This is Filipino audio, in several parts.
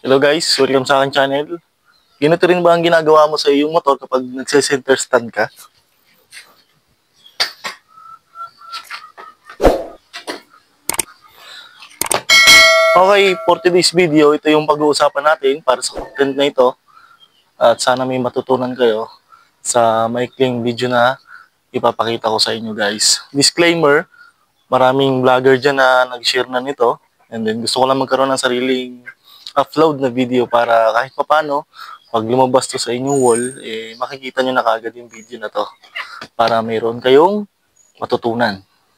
Hello guys, welcome sa aking channel. Ganito rin ba ang ginagawa mo sa iyong motor kapag nagse-center stand ka? Okay, for today's video, ito yung pag-uusapan natin para sa content na ito. At sana may matutunan kayo sa maikling video na ipapakita ko sa inyo guys. Disclaimer, maraming vlogger dyan na nag-share na nito. And then gusto ko lang magkaroon ng sariling upload na video para kahit papano, pag lumabas to sa inyong wall, makikita nyo na kaagad yung video na to. Para mayroon kayong matutunan.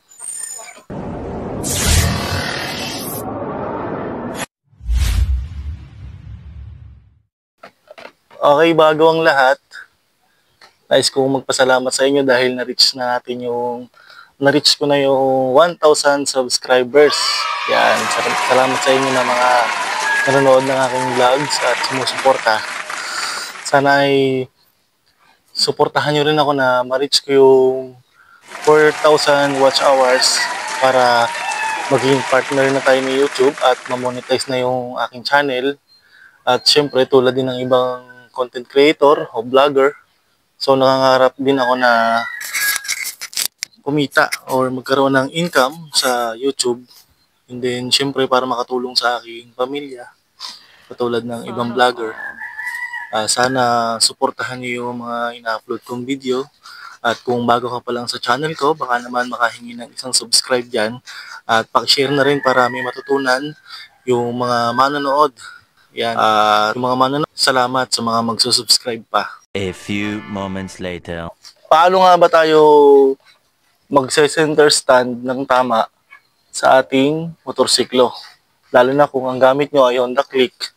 Okay, bago ang lahat, nais kong magpasalamat sa inyo dahil na-reach ko na yung 1,000 subscribers. Yan, salamat sa inyo na mga nanonood ng aking vlogs at sumusuporta. Sana ay suportahan nyo rin ako na ma-reach ko yung 4,000 watch hours para maging partner na tayo ni YouTube at ma-monetize na yung aking channel. At syempre, tulad din ng ibang content creator o vlogger, so nangangarap din ako na kumita or magkaroon ng income sa YouTube. And then, syempre, para makatulong sa aking pamilya, katulad ng ibang vlogger. Sana suportahan niyo yung mga ina-upload kong video. At kung bago ka pa lang sa channel ko, baka naman makahingi ng isang subscribe dyan. At pakishare na rin para may matutunan yung mga manonood. Yan. Yung mga manonood, salamat sa mga magsusubscribe pa. A few moments later. Paano nga ba tayo magse-center stand ng tama sa ating motorsiklo? Lalo na kung ang gamit nyo ay Honda Click.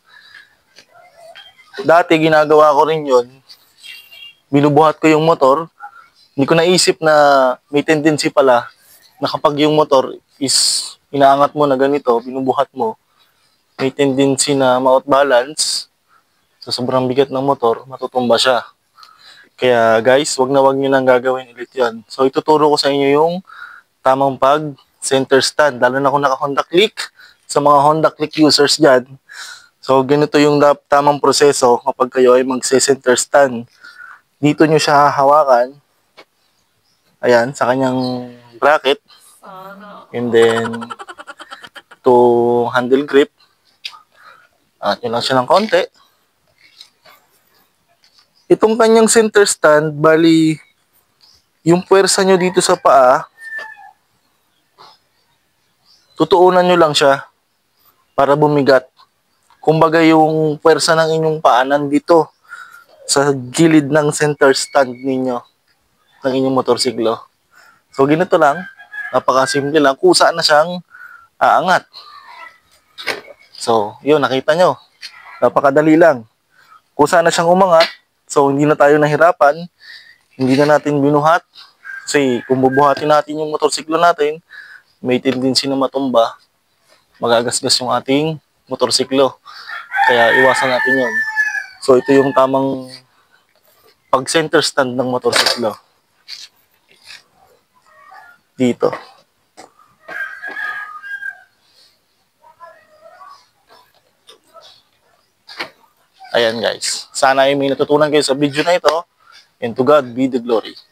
Dati ginagawa ko rin yun. Binubuhat ko yung motor. Hindi ko naisip na may tendency pala na kapag yung motor is inaangat mo na ganito, binubuhat mo, may tendency na ma-out balance. Sa sobrang bigat ng motor, matutumba siya. Kaya guys, wag nyo nang gagawin ulit yan. So ituturo ko sa inyo yung tamang pag-center stand. Lalo na kung naka-Honda Click, sa mga Honda Click users dyan. So ganito yung tamang proseso kapag kayo ay magse-center stand. Dito nyo siya hahawakan. Ayan, sa kanyang bracket. And then, to handle grip. At yun lang siya ng konti. Itong kanyang center stand, bali, yung puwersa nyo dito sa paa, tutuunan nyo lang siya para bumigat. Kumbaga yung puwersa ng inyong paa nandito sa gilid ng center stand ninyo ng inyong motorsiklo. So, ganito lang. Napakasimple lang. Kusa na siyang aangat. So, yun, nakita nyo. Napakadali lang. Kusa na siyang umangat. So, hindi na tayo nahirapan. Hindi na natin binuhat. Kasi, kung bubuhatin natin yung motorsiklo natin, may tendency na matumba. Magagasgas yung ating motorsiklo. Kaya, iwasan natin yun. So, ito yung tamang pag-center stand ng motorsiklo. Dito. Ayan guys. Sana ay may natutunan kayo sa video na ito. And to God be the glory.